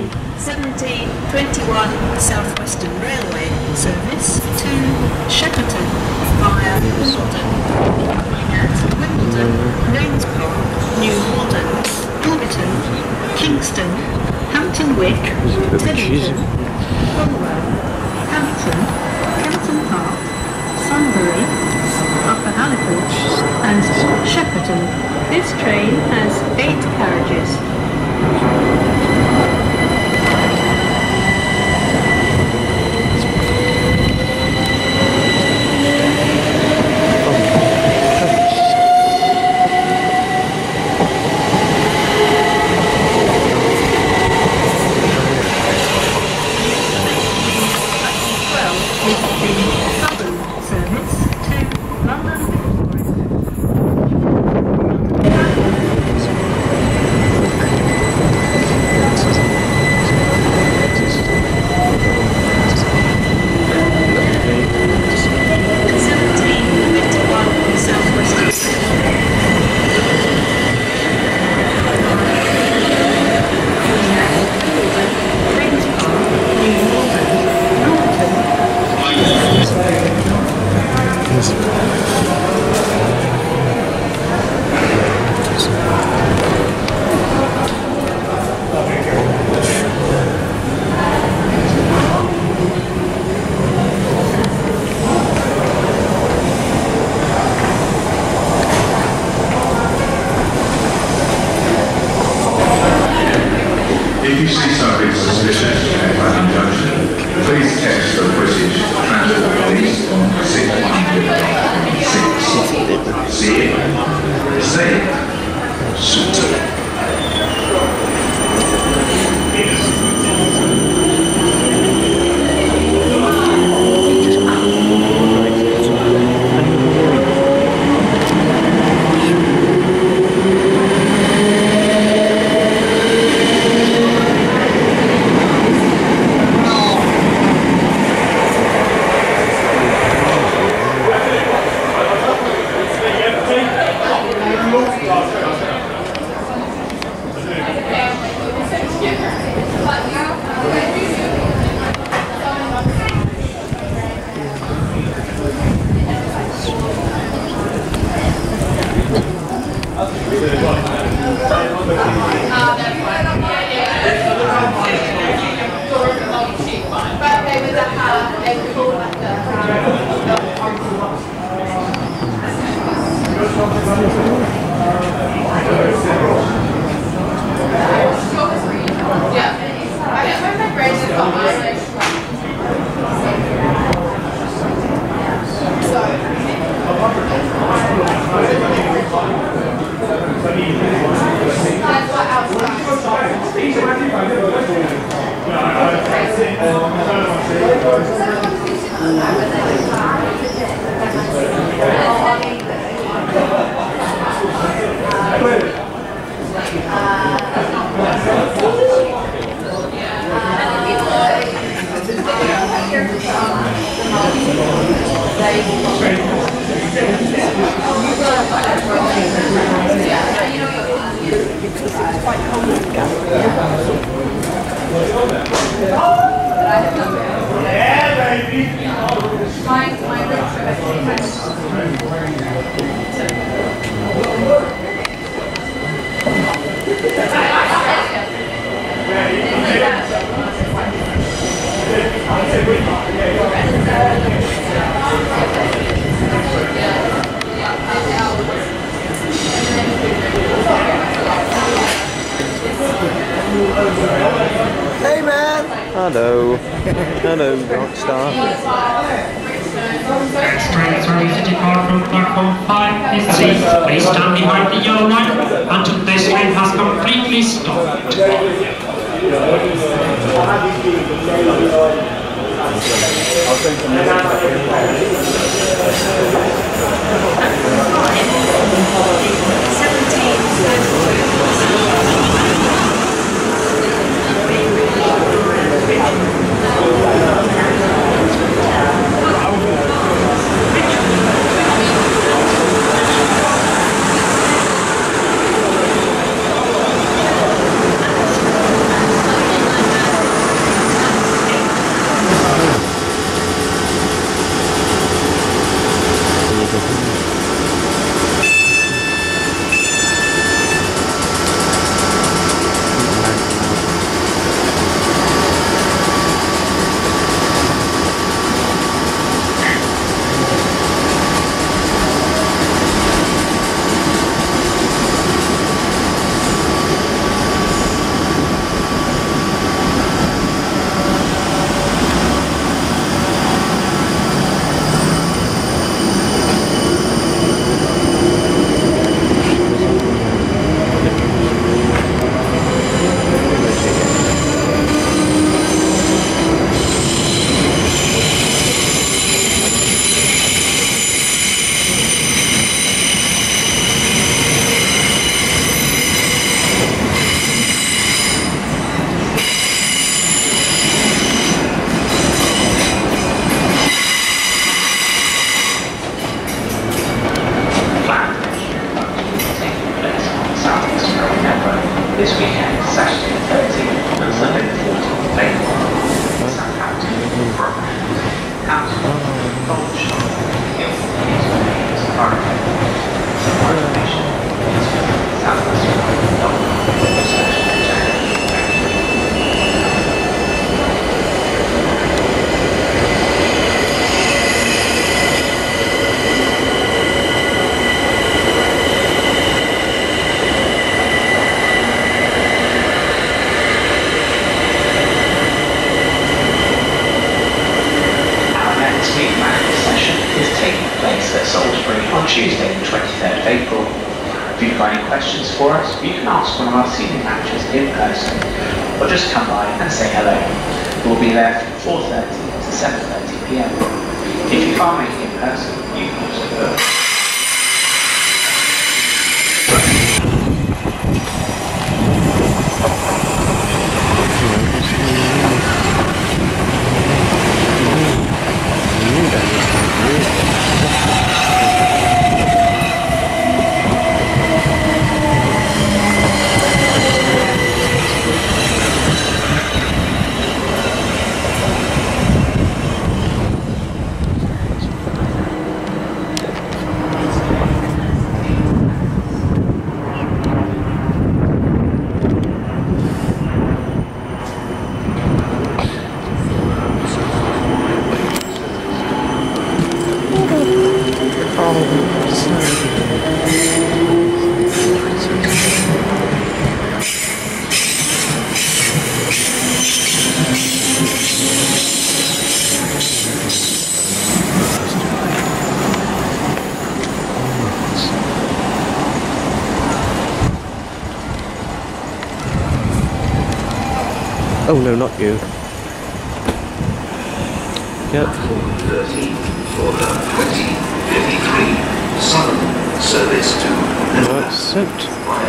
1721 South Western Railway service to Shepperton via Wimbledon. At Wimbledon, Rains Park, New Malden, Ilverton, Kingston, Hampton Wick, Teddington, Cromwell, Hampton, Kempton Park, Sunbury, Upper Halifax and Shepperton. This train has 8 carriages. If you see something suspicious at Clapham Junction, please text the British Transport Police on 616. See it? Say it. Shoot it. Hey man! Hello. Hello, Rockstar. Next train service to depart from platform 5 is 3. Please stand behind the yellow line until this train has completely stopped. Tuesday, the 23rd of April. If you've got any questions for us, you can ask one of our senior managers in person, or just come by and say hello. We'll be there from 4:30 to 7:30 p.m. If you can't make it in person, you can also book. Oh no, not you. Yep. 13 for the 2053 Southern service to That's it.